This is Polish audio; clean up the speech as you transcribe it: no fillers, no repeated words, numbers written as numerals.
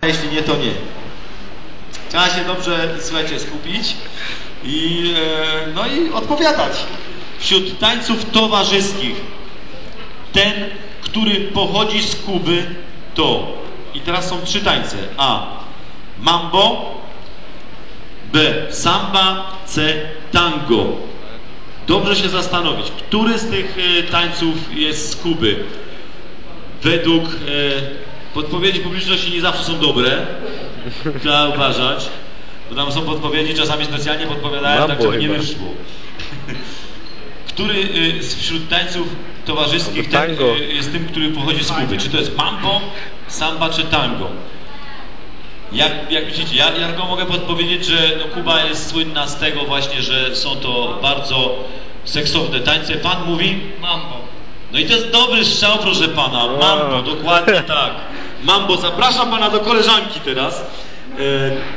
jeśli nie, to nie. Trzeba się dobrze, słuchajcie, skupić i, no i odpowiadać. Wśród tańców towarzyskich ten, który pochodzi z Kuby, to, i teraz są 3 tańce: A. Mambo, B. Samba, C. Tango. Dobrze się zastanowić, który z tych tańców jest z Kuby. Według podpowiedzi publiczności nie zawsze są dobre, trzeba uważać, bo tam są podpowiedzi, czasami specjalnie podpowiadają tak, żeby nie wyszło. Który wśród tańców towarzyskich jest tym, który pochodzi z Kuby? Czy to jest mambo, samba czy tango? Jak widzicie, ja tylko mogę podpowiedzieć, że no, Kuba jest słynna z tego właśnie, że są to bardzo seksowne tańce. Pan mówi? Mambo. No i to jest dobry strzał, proszę pana. Mambo, dokładnie tak. Mambo, zapraszam pana do koleżanki teraz.